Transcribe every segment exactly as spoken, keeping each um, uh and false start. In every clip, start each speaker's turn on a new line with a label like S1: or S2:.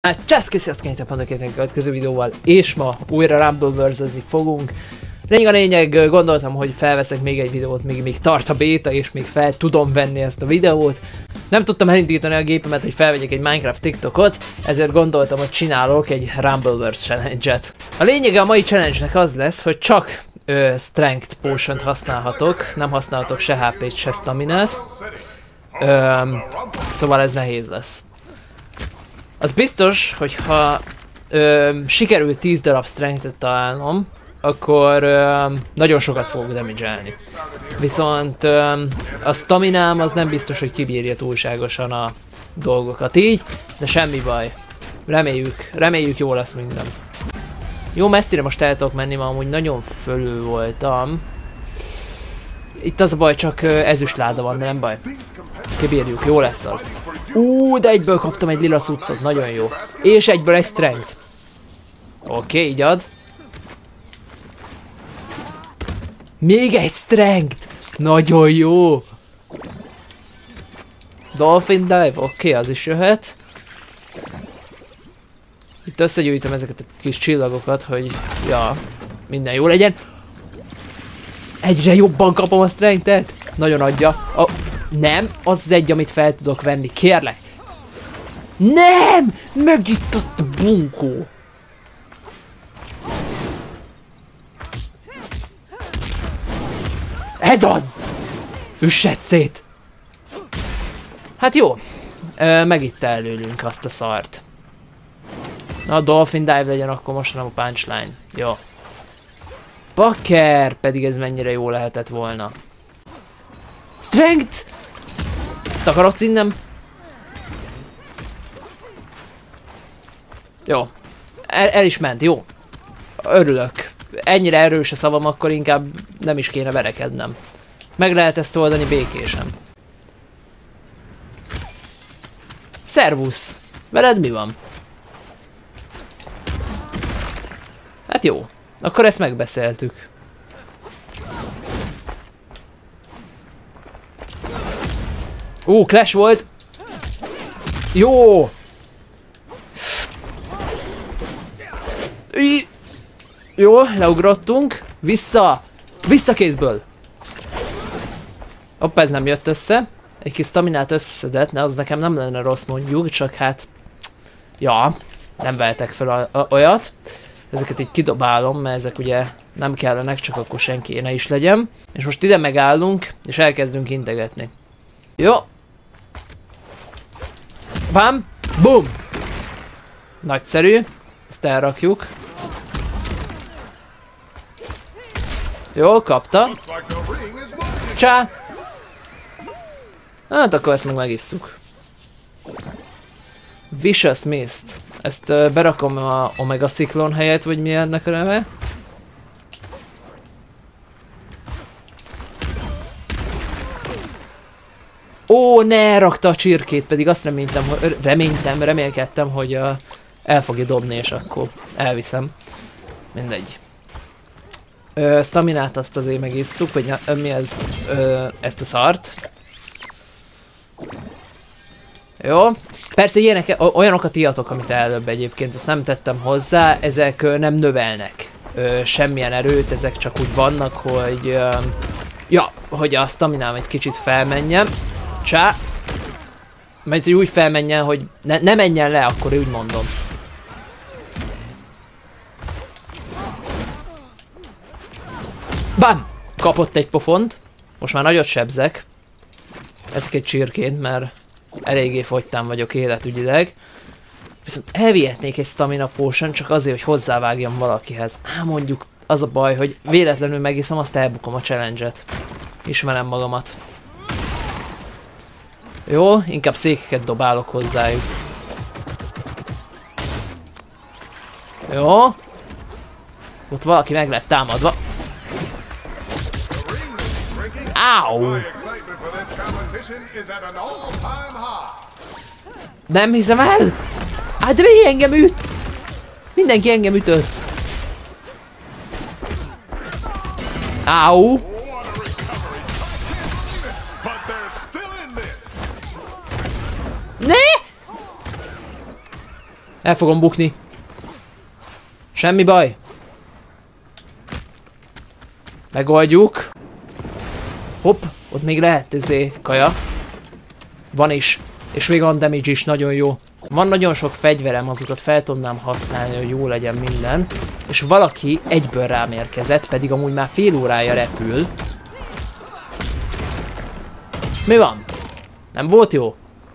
S1: Hát cseszki, sziasztok, én a következő videóval, és ma újra Rumbleverse-ezni fogunk. Lényeg a lényeg, gondoltam, hogy felveszek még egy videót, még, még tart a béta, és még fel tudom venni ezt a videót. Nem tudtam elindítani a gépemet, hogy felvegyek egy Minecraft TikTokot, ezért gondoltam, hogy csinálok egy Rumbleverse challenge-et. A lényege a mai challenge-nek az lesz, hogy csak ö, Strength Potion-t használhatok, nem használhatok se há pét, se staminát. Ö, szóval ez nehéz lesz. Az biztos, hogy ha ö, sikerül tíz darab strength-et találnom, akkor ö, nagyon sokat fogok damage-elni. Viszont ö, a staminám az nem biztos, hogy kibírja túlságosan a dolgokat így, de semmi baj. Reméljük, reméljük jó lesz minden. Jó messzire most el tudok menni, mert amúgy nagyon fölül voltam. Itt az a baj, csak ö, ezüstláda van, de nem baj. Kibírjuk, jó lesz az. Ú, de egyből kaptam egy lila cuccot, nagyon jó. És egyből egy strength. Oké, okay, így ad. Még egy strength! Nagyon jó! Dolphin dive, oké, okay, az is jöhet. Itt összegyűjtöm ezeket a kis csillagokat, hogy ja, minden jó legyen. Egyre jobban kapom a strength-et. Nagyon adja. A, nem, az az egy, amit fel tudok venni, kérlek. Nem! Megjutott a bunkó. Ez az! Üssed szét! Hát jó. Ö, megitta előlünk azt a szart. Na, a Dolphin dive legyen akkor most, nem a punchline. Jó. Bakker! Pedig ez mennyire jó lehetett volna. Strength! Takarodsz innen? Jó. El, el is ment, jó. Örülök. Ennyire erős a szavam, akkor inkább nem is kéne verekednem. Meg lehet ezt oldani békésen. Szervusz! Veled mi van? Hát jó. Akkor ezt megbeszéltük. Ó, clash volt! Jó! I Jó, leugrottunk. Vissza! Vissza kézből! Hopp, ez nem jött össze. Egy kis staminát összeszedett, ne, az nekem nem lenne rossz mondjuk, csak hát... Ja, nem vehetek fel a, a, olyat. Ezeket így kidobálom, mert ezek ugye nem kellenek, csak akkor senki ne is legyen. És most ide megállunk, és elkezdünk integetni. Jó. Bam! Bum! Nagyszerű. Ezt elrakjuk. Jó, kapta. Csá! Hát akkor ezt meg megisszuk. Vicious Mist. Ezt uh, berakom a Omega Cyclone helyett, vagy mi ennek a neve? Ó, ne, rakta a csirkét, pedig azt reménytem, hogy, reménytem, remélkedtem, hogy uh, el fogja dobni, és akkor elviszem. Mindegy. Ö, staminát azt azért megisszuk, vagy na, mi ez? Ö, ezt a szart. Jó. Persze ilyenek, olyanokat írtok, amit előbb egyébként, ezt nem tettem hozzá, ezek ö, nem növelnek ö, semmilyen erőt, ezek csak úgy vannak, hogy ö, ja, hogy a staminám egy kicsit felmenjen. Csá! Mert hogy úgy felmenjen, hogy ne, ne menjen le, akkor úgy mondom. Bam! Kapott egy pofont. Most már nagyot sebzek. Ezek egy csirként, mert eléggé fogytán vagyok életügyileg. Viszont elvihetnék egy stamina potion, csak azért, hogy hozzávágjam valakihez. Á, mondjuk az a baj, hogy véletlenül megiszom, azt elbukom a challenge-et. Ismerem magamat. Jó, inkább székeket dobálok hozzájuk. Jó. Ott valaki meg lett támadva. Áú! Nem hiszem el! Hát de mi engem ütsz? Mindenki engem ütött. Áú! Ne! El fogom bukni. Semmi baj. Megoldjuk. Hopp, ott még lehet izé kaja. Van is. És még on damage is, nagyon jó. Van nagyon sok fegyverem, azokat fel tudnám használni, hogy jó legyen minden. És valaki egyből rám érkezett, pedig amúgy már fél órája repül. Mi van? Nem volt jó?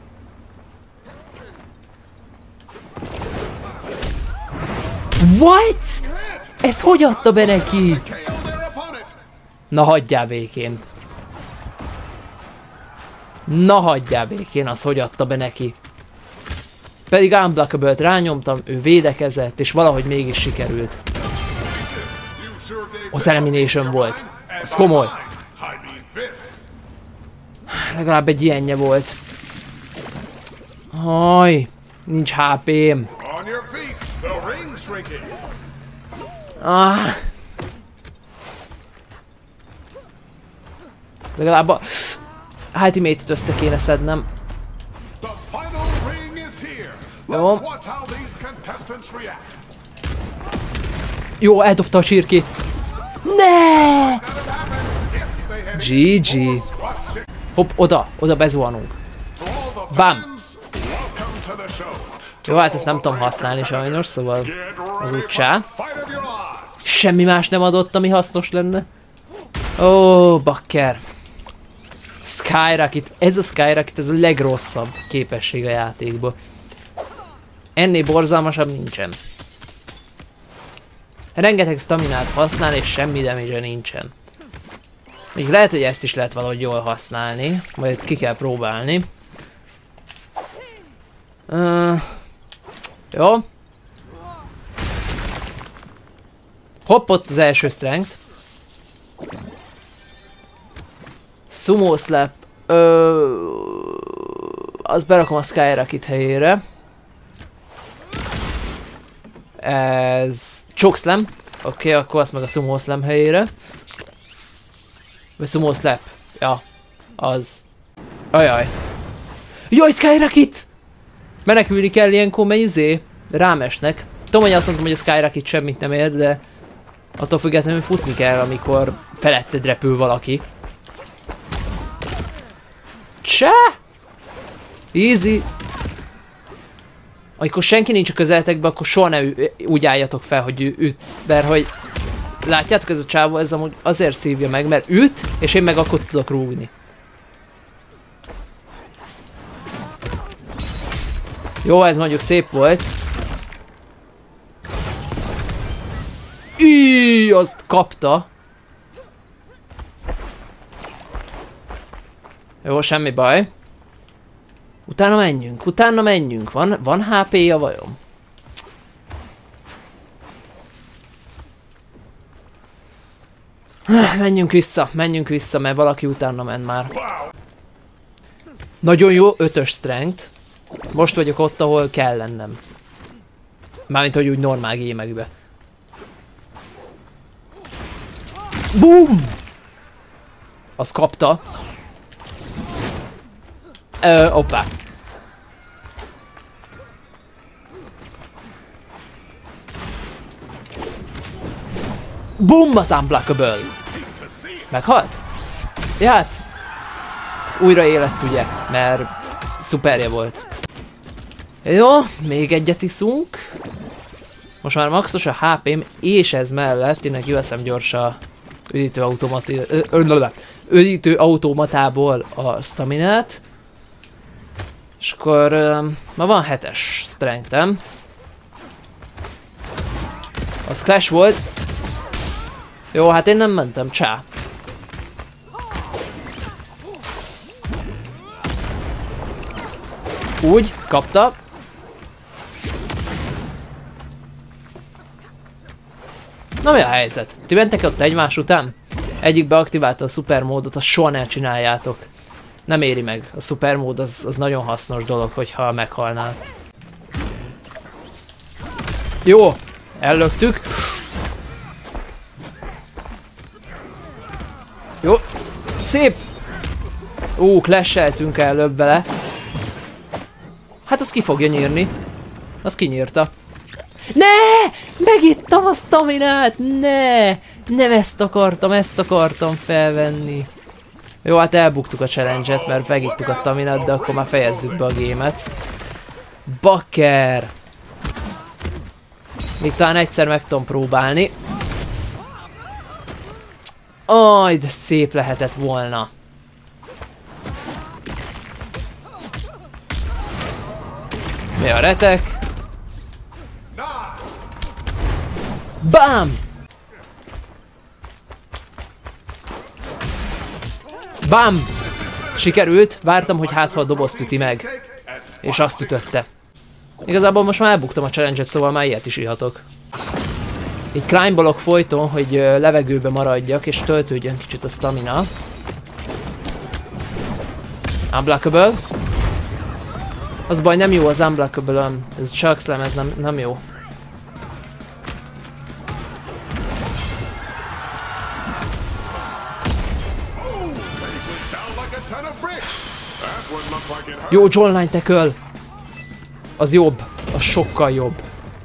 S1: What? Ez hogy adta be neki? Na hagyjál békén. Na hagyjál békén, az hogy adta be neki. Pedig Unblockable-t rányomtam, ő védekezett, és valahogy mégis sikerült. Az elimination volt. Az komoly. Legalább egy ilyenje volt. Haj, nincs há pém. Ah. Legalább a ultimate-et össze kéne szednem. Jó. Jó, eldobta a csirkét. Ne! gé gé. Hopp, oda, oda bezuhanunk. Bam! Jó, hát ezt nem tudom használni sajnos, szóval az úgy csá. Semmi más nem adott, ami hasznos lenne. Ó, bakker. Skyrocket, ez a Skyrocket, ez a legrosszabb képesség a játékban. Ennél borzalmasabb nincsen. Rengeteg staminát használ, és semmi damage nincsen. Még lehet, hogy ezt is lehet valahogy jól használni, majd ki kell próbálni. Uh, jó. Hopp, ott az első strength. Sumo slap. Ö, azt berakom a Skyrocket helyére. Ez chokeslam. Oké, okay, akkor azt meg a sumo slam helyére. Vagy sumo slap. Ja, az. Ajaj. Jaj, Skyrocket! Menekülni kell ilyenkor, mert izé rámesnek. Tudom, hogy azt mondtam, hogy a Skyrocket semmit nem ér, de attól függetlenül futni kell, amikor feletted repül valaki. Csá! Easy! Amikor senki nincs a közeletekben, akkor soha ne úgy álljatok fel, hogy ütsz, mert hogy látjátok, ez a csávó, ez amúgy azért szívja meg, mert üt, és én meg akkor tudok rúgni. Jó, ez mondjuk szép volt. Íj, azt kapta. Jó, semmi baj. Utána menjünk, utána menjünk. Van, van há péja vajon? Menjünk vissza, menjünk vissza, mert valaki utána ment már. Nagyon jó, ötös strength. Most vagyok ott, ahol kell lennem. Mármint, hogy úgy normál gémekbe. Boom! Azt kapta. Ö, hoppá. Boom, az Unblockable! Meghalt? Ja, hát... újra élet, ugye, mert szuperje volt. Jó, még egyet iszunk. Most már maxos a há pém, és ez mellett én kiveszem gyors a üdítő, automati, ö, ö, üdítő automatából a staminát. És akkor ö, ma van hetes strength-em. Az clash volt. Jó, hát én nem mentem, csá. Úgy, kapta. Na mi a helyzet? Ti mentek ott egymás után? Egyik beaktiválta a szupermódot, azt soha ne csináljátok. Nem éri meg. A szupermód az, az nagyon hasznos dolog, hogyha meghalnál. Jó, ellöktük. Jó, szép! Ó, clash-eltünk előbb vele. Hát azt ki fogja nyírni. Az kinyírta. Ne! Megittam a staminát! Ne! Nem ezt akartam, ezt akartam felvenni. Jó, hát elbuktuk a challenge-et, mert megittuk a staminát, de akkor már fejezzük be a gémet. Bakker! Még talán egyszer meg tudom próbálni. Aj, de szép lehetett volna. Mi a retek? Bám! Bám! Sikerült, vártam, hogy hát ha a dobozt üti meg. És azt ütötte. Igazából most már elbuktam a challenge-et, szóval már ilyet is ihatok. Így climbbolok folyton, hogy levegőbe maradjak, és töltődjön kicsit a stamina. Unblockable. Az baj, nem jó az unblockable-öm. Ez Chuckslam, ez nem, nem jó. Jó, Jawline tackle! Az jobb. Az sokkal jobb.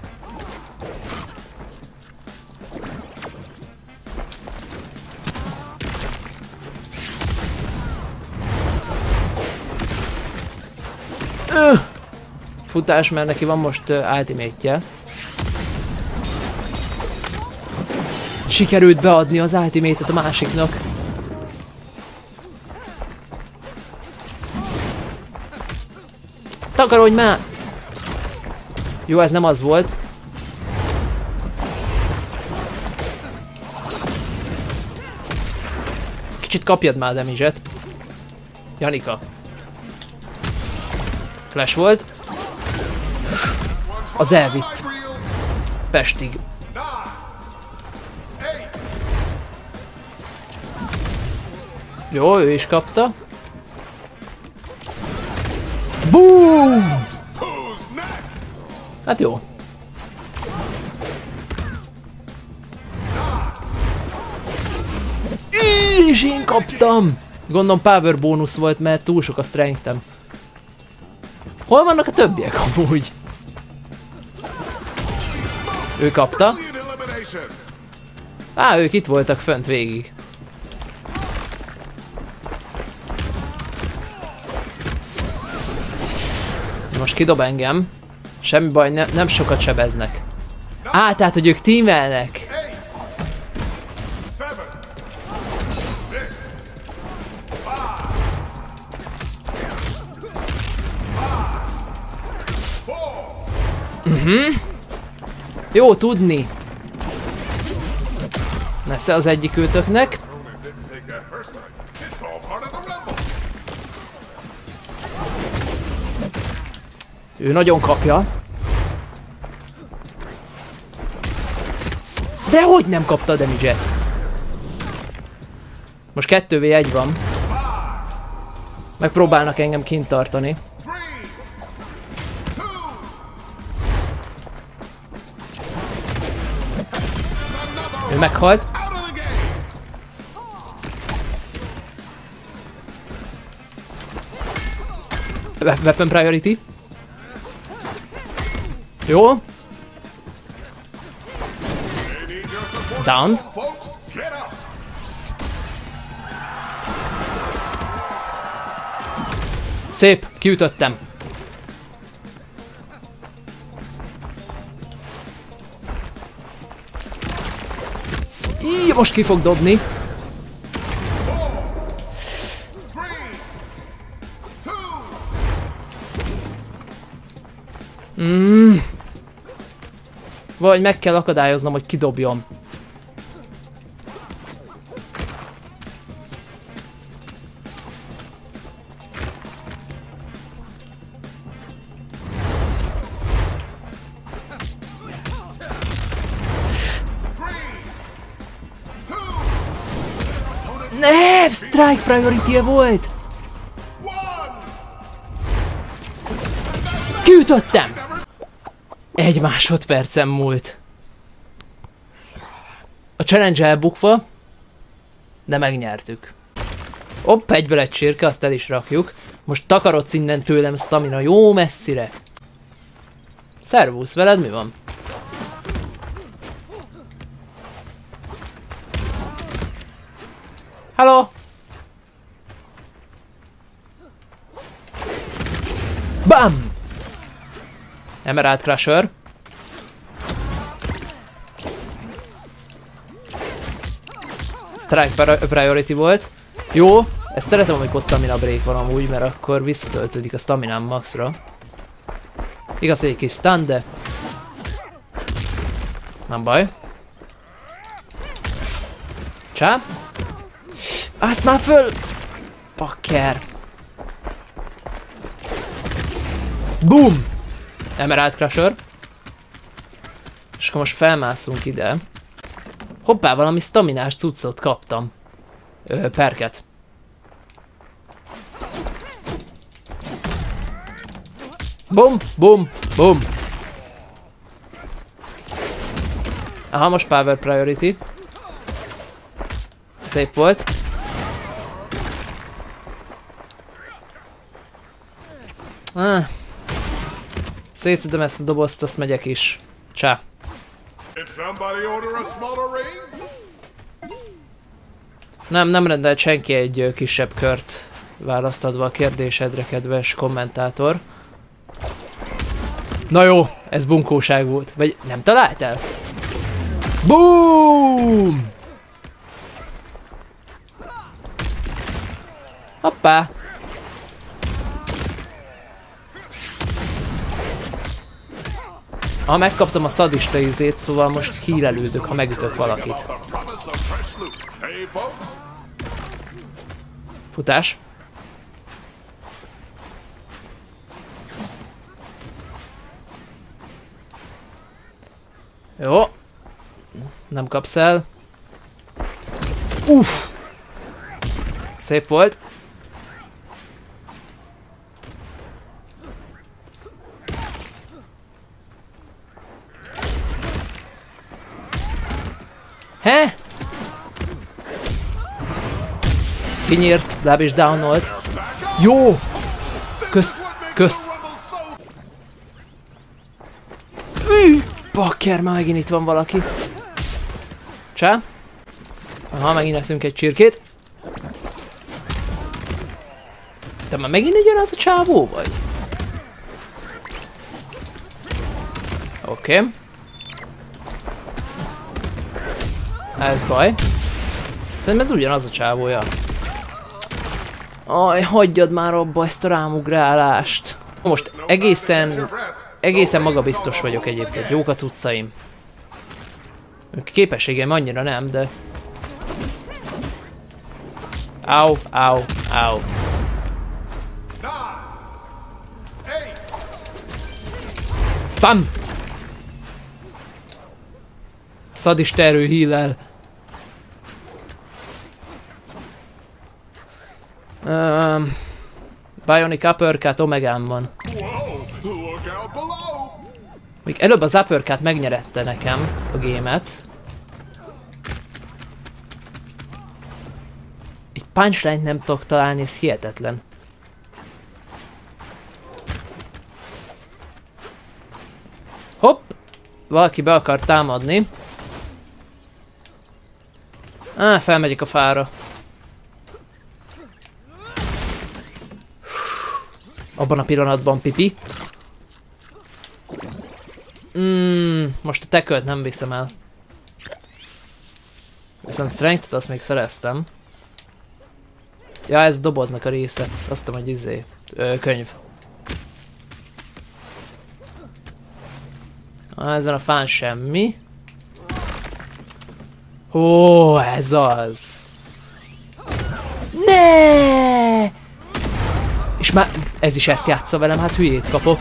S1: Öh! Futás, mert neki van most uh, ultimate-je. Sikerült beadni az ultimate-et a másiknak. Takarodj már! Jó, ez nem az volt. Kicsit kapjad már a damage-et. Janika. Flash volt. Az elvitt. Pestig. Jó, ő is kapta. Boom! Hát jó. És én kaptam! Gondolom power bónusz volt, mert túl sok a strength-em. Hol vannak a többiek amúgy? Ő kapta. Á, ők itt voltak fönt végig. Most kidob engem. Semmi baj, ne, nem sokat sebeznek. Á, tehát, hogy ők tímelnek. Mhm. Jó tudni. Nesze az egyik őtöknek. Ő nagyon kapja. De hogy nem kapta a damage-et? Most kettő vé egy van. Megpróbálnak engem kint tartani. Ő meghalt. Weapon priority. Jó. Down. Szép, kiütöttem. Így, most ki fog dobni. Mm. Vagy meg kell akadályoznom, hogy kidobjam. Ne, strike priority-e volt! Kiütöttem! Egy másodpercen múlt. A challenge elbukva, de megnyertük. Hopp, egyből egy csirke, azt el is rakjuk. Most takarodsz innen tőlem stamina jó messzire. Szervusz, veled mi van? Hello! Bam! Emerald Crusher. Strike priority volt. Jó, ezt szeretem, amikor stamina break van amúgy, mert akkor visszatöltődik a staminám maxra. Igaz, hogy egy kis stun, de... nem baj. Csá? Állsz már föl! Pakker! Boom! Emerald Crusher. És akkor most felmászunk ide. Hoppá, valami staminás cuccot kaptam. Ö, perket. Bum, bum, bum. Aha, most power priority. Szép volt. Ah. Szétszedem ezt a dobozt, azt megyek is. Csá. Nem, nem rendelt senki egy kisebb kört, választadva a kérdésedre, kedves kommentátor. Na jó, ez bunkóság volt. Vagy nem találtál? Boom! Hoppá! Ha megkaptam a szadista izét, szóval most hírelődök, ha megütök valakit. Futás. Jó. Nem kapsz el. Uff. Szép volt. He? Kinyírt, láb is downolt. Jó! Kösz, kösz. Üh, bakker, már megint itt van valaki. Csá. Aha, megint eszünk egy csirkét. Te már megint ugyanaz a csávó vagy? Oké. Okay. Ez baj. Szerintem ez ugyanaz a csávója. Aj, hagyjad már abba ezt a rámugrálást. Most egészen, egészen magabiztos vagyok egyébként. Jók a cuccaim. Képességem annyira nem, de... Au, au, au. Bam! Szadista erő hílel. Um, Bionic Uppercut Omegán van. Még előbb az Uppercut megnyerette nekem a gémet. Egy punchline-t nem tudok találni, ez hihetetlen. Hopp! Valaki be akar támadni. Á, felmegyek a fára. Abban a pillanatban pipi. Mm, most a tekölt nem viszem el. Viszont strength-et azt még szereztem. Ja, ez doboznak a része. Azt tudom, hogy izé. Ö, könyv. Ah, ezen a fán semmi. Ó, ez az. Ne! És már ez is ezt játsza velem, hát hülyét kapok.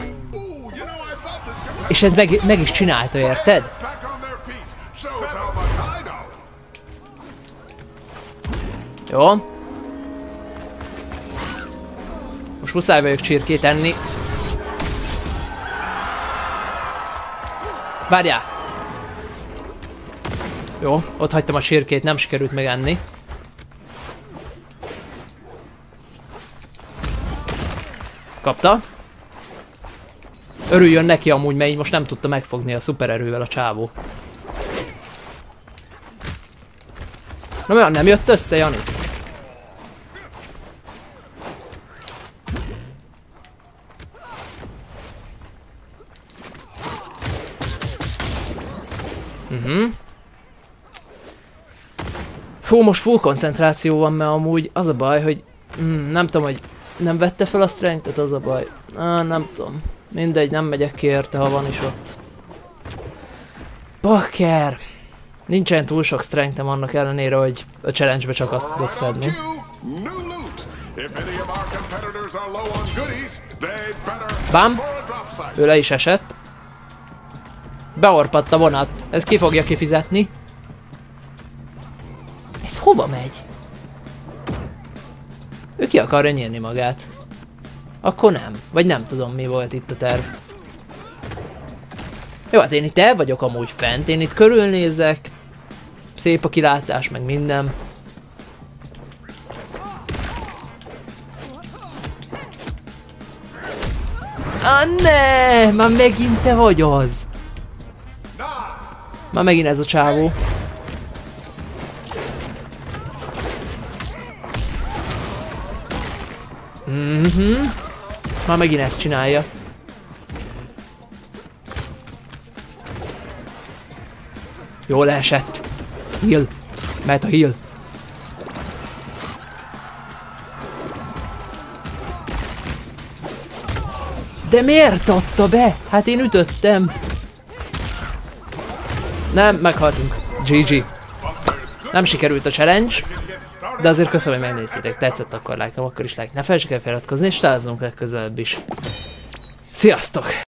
S1: És ez meg, meg is csinálta, érted? Jó. Most muszáj vagyok csirkét enni. Várjál! Jó, ott hagytam a csirkét, nem sikerült megenni. Örüljön neki amúgy, mert így most nem tudta megfogni a szupererővel a csávó. Na mi, nem jött össze, Jani? Uh-huh. Fú, most full koncentráció van, mert amúgy az a baj, hogy mm, nem tudom, hogy nem vette fel a strength-et, az a baj. Ah, nem tudom. Mindegy, nem megyek ki érte, ha van is ott. Bakker! Nincsen túl sok strength-em annak ellenére, hogy a challenge-be csak azt tudok szedni. Bám! Ő le is esett. Beorpadt a vonat. Ez ki fogja kifizetni? Ez hova megy? Ő ki akarja nyírni magát. Akkor nem. Vagy nem tudom, mi volt itt a terv. Jó, hát én itt el vagyok amúgy fent. Én itt körülnézek. Szép a kilátás, meg minden. Ah, ne! Már megint te vagy az! Már megint ez a csávó. Mhm. Már megint ezt csinálja. Jól esett. Heal. Mehet a heal. De miért adta be? Hát én ütöttem. Nem, meghaltunk. gé gé. Nem sikerült a challenge, de azért köszönöm, hogy megnéztétek. Tetszett, akkor lájkolom, akkor is like. Ne felejtsék el feliratkozni, és találkozunk legközelebb is. Sziasztok!